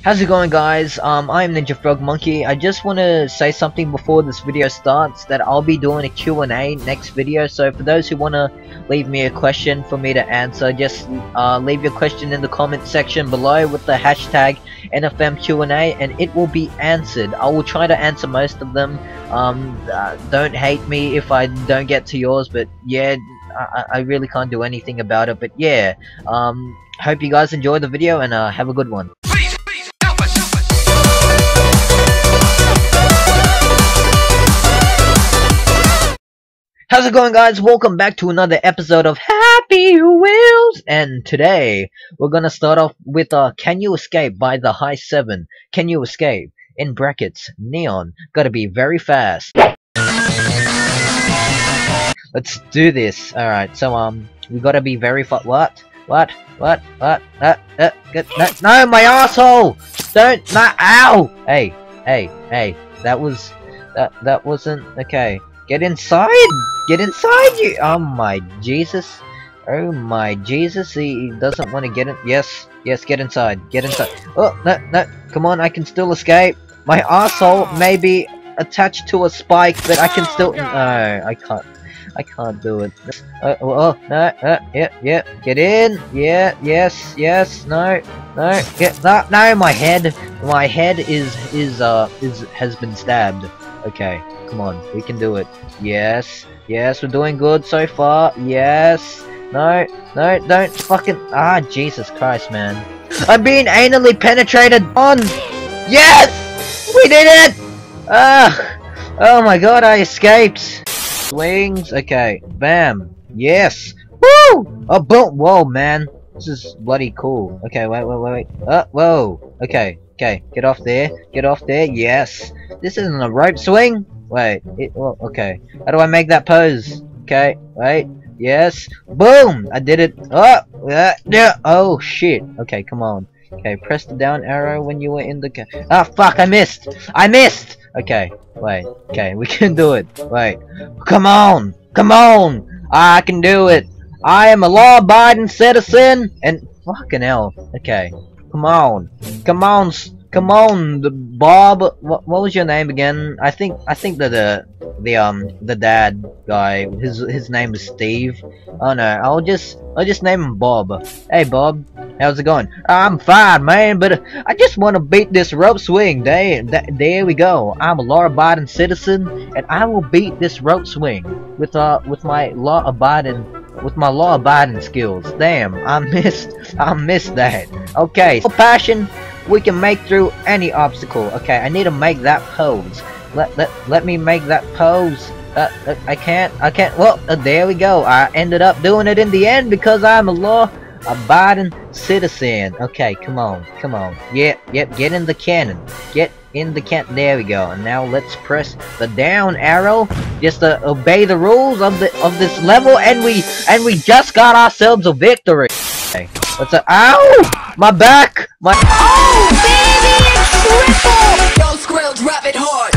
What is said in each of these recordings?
How's it going, guys? I'm Ninja Frog Monkey. I just want to say something before this video starts, that I'll be doing a Q&A next video. So for those who want to leave me a question for me to answer, just leave your question in the comment section below with the hashtag NFMQ&A, and it will be answered. I will try to answer most of them. Don't hate me if I don't get to yours, but yeah, I really can't do anything about it. But yeah, hope you guys enjoy the video, and have a good one. How's it going, guys? Welcome back to another episode of Happy Wheels, and today we're gonna start off with Can You Escape by the High 7. Can you escape? In brackets, neon. Gotta be very fast. Let's do this. Alright, so we gotta be very fast. What? No, my asshole! Don't, no, ow! Hey, that wasn't, okay. Get inside! Get inside, you! Oh my Jesus. Oh my Jesus, he doesn't want to get in. Yes, get inside. Get inside. Oh, no, come on, I can still escape. My arsehole may be attached to a spike, but I can still. No, I can't do it. No, yeah, get in. Yeah, yes, no, get, no, my head has been stabbed. Okay, come on, we can do it. Yes, we're doing good so far. Yes, no, don't fucking, Jesus Christ, man. I'm being anally penetrated on. Yes, we did it. Oh my God, I escaped. Swings, okay, bam, yes, woo, oh boom, whoa, man, this is bloody cool. Okay, wait, whoa, okay, get off there, yes, this isn't a rope swing. Wait, well, okay. How do I make that pose? Okay, wait, yes, boom! I did it. Oh, yeah. Oh shit. Okay, come on. Okay, press the down arrow when you were in the. Fuck! I missed. Okay, wait. Okay, we can do it. Wait, come on! I can do it. I am a law-abiding citizen, and fucking hell. Okay, come on, the Bob. What was your name again? I think that the dad guy. His name is Steve. Oh no, I'll just name him Bob. Hey Bob, how's it going? I'm fine, man, but I just want to beat this rope swing. There we go. I'm a law-abiding citizen, and I will beat this rope swing with my law-abiding skills. Damn, I missed that. Okay, passion. We can make through any obstacle. Okay, I need to make that pose. Let me make that pose. I can't. Well, there we go. I ended up doing it in the end because I'm a law-abiding citizen. Okay, come on. Yep. Get in the cannon. There we go. And now let's press the down arrow just to obey the rules of this level, and we just got ourselves a victory. Okay, what's up? Ow! My back! Oh, baby, it's triple! Yo, Skrill, drop it hard!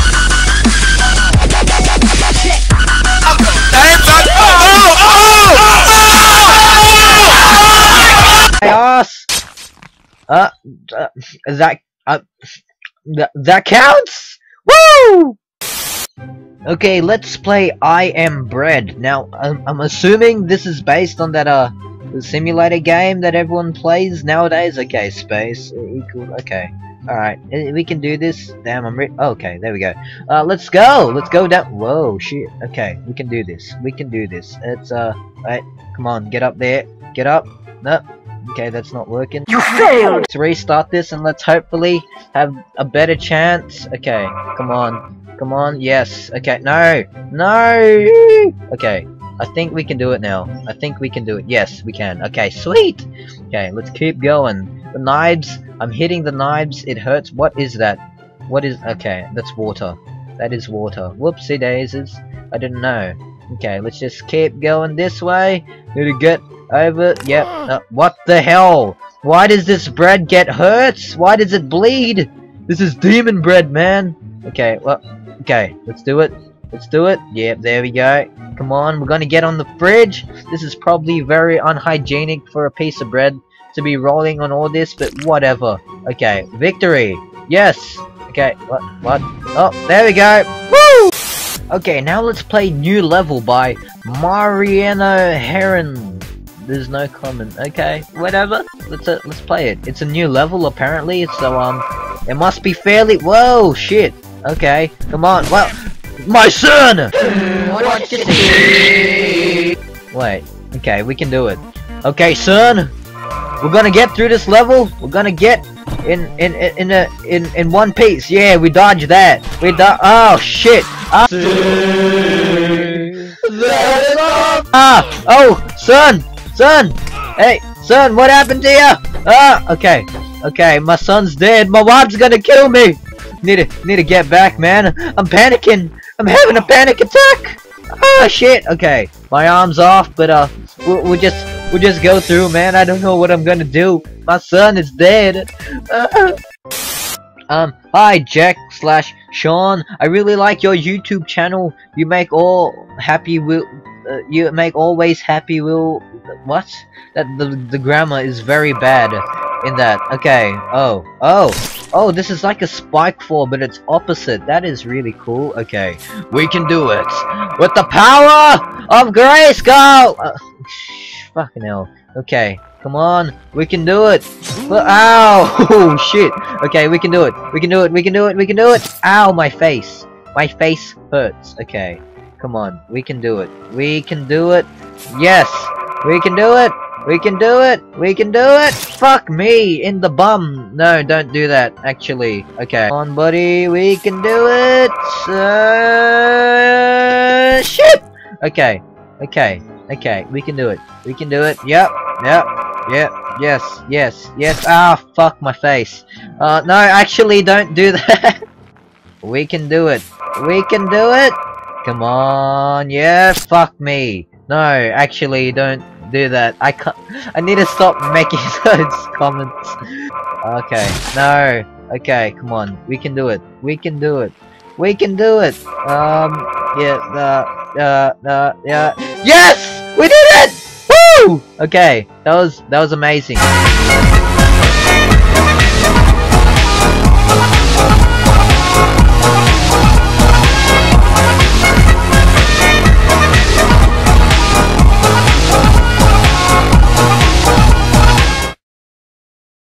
My ass! That counts? Woo! Okay, let's play I Am Bread. Now, I'm assuming this is based on that, the simulator game that everyone plays nowadays. Okay, space equal. Okay, all right, we can do this. Damn, okay, there we go. Let's go down. Whoa, shit. Okay, we can do this. It's right. Come on, get up there. Get up. No. Okay, that's not working. You failed. Let's restart this and let's hopefully have a better chance. Okay, come on. Yes. Okay, no. Okay. I think we can do it now. Yes, we can. Okay, sweet! Okay, let's keep going. The knives. I'm hitting the knives. It hurts. What is that? Okay, that's water. That is water. Whoopsie daisies. I didn't know. Okay, let's just keep going this way. Need to get over. Yep. What the hell? Why does this bread get hurt? Why does it bleed? This is demon bread, man. Okay, well, okay, let's do it. Yep, there we go. Come on, we're gonna get on the fridge. This is probably very unhygienic for a piece of bread to be rolling on all this, but whatever. Okay, victory. Yes. Okay, what? Oh, there we go. Woo! Okay, now let's play New Level by Mariano Heron. There's no comment. Okay, whatever. Let's play it. It's a new level apparently, so it must be fairly. Whoa, shit. Okay, come on. Well, my son. Wait. Okay, we can do it. Okay, son. We're gonna get through this level. We're gonna get in one piece. Yeah, we dodged that. Oh shit. Oh, son. Hey, son, what happened to you? Okay, my son's dead. My wife's gonna kill me. Need to get back, man. I'm panicking. I'm having a panic attack. Oh shit. Okay, my arm's off, but we'll just go through, man. I don't know what I'm gonna do. My son is dead. Hi Jack/Sean. I really like your YouTube channel. You make all happy will. You make always happy will. What? That the grammar is very bad in that. Okay. Oh, this is like a Spike 4, but it's opposite. That is really cool. Okay, we can do it with the power of Grayskull. Fucking hell. Okay, come on, we can do it. Ow! Oh shit. Okay, we can do it. We can do it. We can do it. We can do it. Ow, my face. My face hurts. Okay, come on, we can do it. We can do it. Yes, we can do it. We can do it! We can do it! Fuck me! In the bum! No, don't do that, actually. Okay. Come on, buddy, we can do it! Shit! Okay. We can do it. We can do it. Yep. Yes. Ah, fuck my face. No, actually, don't do that. We can do it. We can do it! Come on, yeah, fuck me. No, actually, don't do that. I can't. I need to stop making those comments. Okay, no. Okay, come on. We can do it. We can do it. We can do it. Yeah. Yes! We did it! Woo! Okay, that was amazing.